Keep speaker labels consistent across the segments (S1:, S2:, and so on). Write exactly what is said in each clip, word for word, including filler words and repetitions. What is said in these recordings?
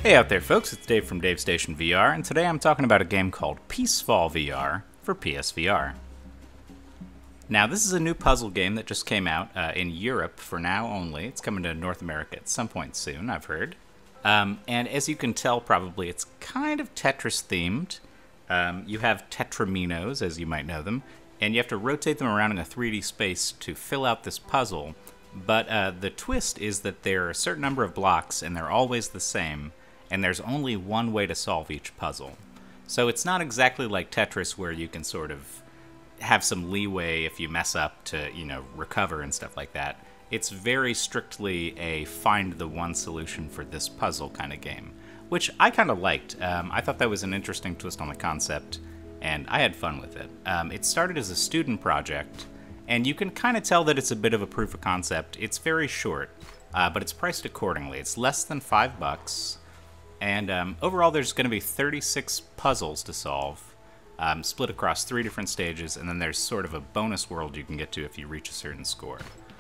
S1: Hey out there folks, it's Dave from Davestation V R, and today I'm talking about a game called PieceFall V R for P S V R. Now this is a new puzzle game that just came out uh, in Europe for now only. It's coming to North America at some point soon, I've heard. Um, and as you can tell probably, it's kind of Tetris themed. Um, you have Tetraminos, as you might know them, and you have to rotate them around in a three D space to fill out this puzzle. But uh, the twist is that there are a certain number of blocks and they're always the same, and there's only one way to solve each puzzle. So it's not exactly like Tetris where you can sort of have some leeway if you mess up to, you know, recover and stuff like that. It's very strictly a find the one solution for this puzzle kind of game, which I kind of liked. Um, I thought that was an interesting twist on the concept, and I had fun with it. Um, it started as a student project, and you can kind of tell that it's a bit of a proof of concept. It's very short, uh, but it's priced accordingly. It's less than five bucks. And um, overall, there's going to be thirty-six puzzles to solve, um, split across three different stages, and then there's sort of a bonus world you can get to if you reach a certain score.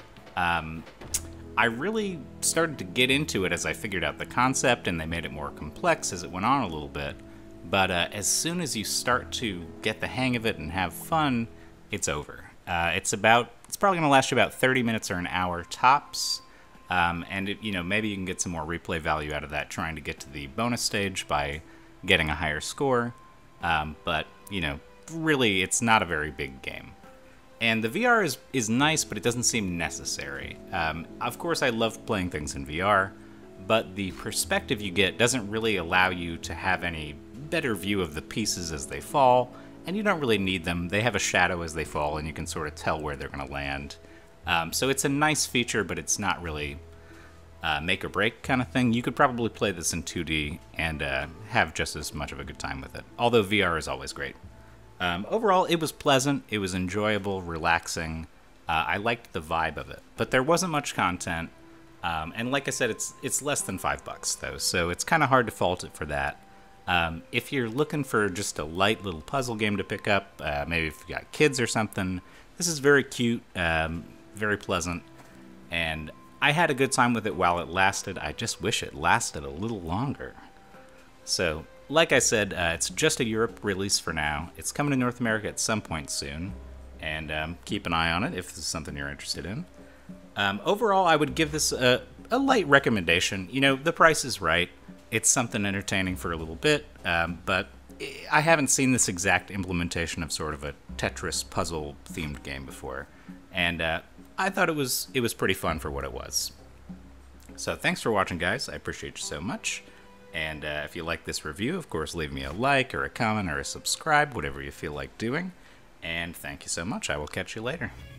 S1: Um, I really started to get into it as I figured out the concept, and they made it more complex as it went on a little bit. But uh, as soon as you start to get the hang of it and have fun, it's over. Uh, it's about it's probably going to last you about thirty minutes or an hour tops. Um, and, it, you know, maybe you can get some more replay value out of that trying to get to the bonus stage by getting a higher score. Um, but, you know, really, it's not a very big game. And the V R is, is nice, but it doesn't seem necessary. Um, of course, I love playing things in V R, but the perspective you get doesn't really allow you to have any better view of the pieces as they fall, and you don't really need them. They have a shadow as they fall, and you can sort of tell where they're going to land. Um, so it's a nice feature, but it's not really uh, make or break kind of thing. You could probably play this in two D and uh, have just as much of a good time with it, although V R is always great. Um, overall, it was pleasant, it was enjoyable, relaxing. Uh, I liked the vibe of it, but there wasn't much content. Um, and like I said, it's it's less than five bucks though, so it's kind of hard to fault it for that. Um, if you're looking for just a light little puzzle game to pick up, uh, maybe if you got kids or something, this is very cute. Um, very pleasant, and I had a good time with it while it lasted. I just wish it lasted a little longer. So, like I said, uh, it's just a Europe release for now. It's coming to North America at some point soon, and um, keep an eye on it if this is something you're interested in. Um, overall, I would give this a, a light recommendation. You know, the price is right. It's something entertaining for a little bit, um, but I haven't seen this exact implementation of sort of a Tetris puzzle-themed game before, and uh, I thought it was it was pretty fun for what it was. So thanks for watching, guys. I appreciate you so much. And uh, if you like this review, of course, leave me a like or a comment or a subscribe, whatever you feel like doing. And thank you so much. I will catch you later.